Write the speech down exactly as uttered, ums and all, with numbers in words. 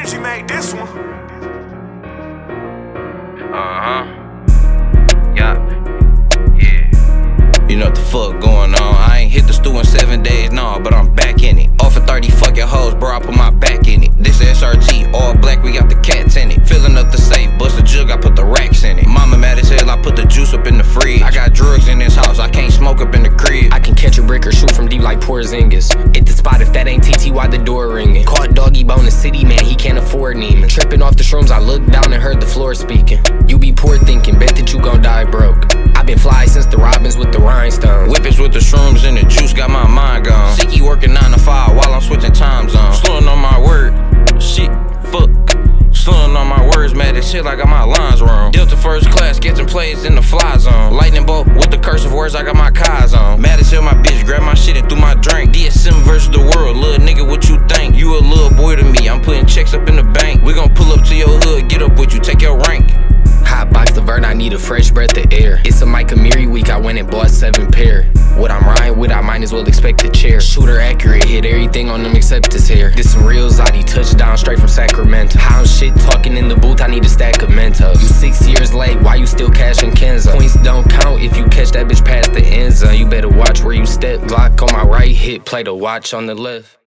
Energy made this one. Uh-huh. Yeah. Yeah. You know what the fuck going on. I ain't hit the stew in seven days, nah, but I'm back in it. Off of thirty fucking hoes, bro, I put my back in it. This S R T, all black, we got the cats in it. Filling up the safe, bust a jug, I put the racks in it. Mama mad as hell, I put the juice up in the fridge. I got drugs in this house, I can't smoke up in the crib. I can catch a brick or shoot from deep like Porzingis. Hit the spot if that ain't T T, why the door ringing? Caught doggy bone the city, man, he can't afford Neiman. Tripping off the shrooms, I looked down and heard the floor speaking. You be poor thinking, bet that you gon' die broke. I been fly since the Robins with the rhinestones. Whippets with the shrooms and the juice, got my mind gone. Sicky working nine to five while I'm switching time zones. Slowing on my word, shit, fuck. Slowing on my words, mad as shit, I got my lines wrong. Delta first class, catching plays in the fly zone. Lightning bolt with the cursive words, I got my Kais on. Mad as hell, my bitch grabbed my shit and threw my drink. D S M versus the world, little nigga, what you think? You a little boy to me, I'm putting checks up in the bank. We gon' pull up to your hood, get up with you, take your rank. Hot box the vert, I need a fresh breath of air. It's a Mike Amiri week, I went and bought seven pair. What I'm riding with, I might as well expect a chair. Shooter accurate, hit everything on them except his hair. This some real Zodi, touchdown straight from Sacramento. How shit talking in the booth, I need a stack of Mentos. You six years late, why you still cashing Kenzo? Points don't count if you catch that bitch past the end zone. You better watch where you step, Glock on my right hip, play the watch on the left.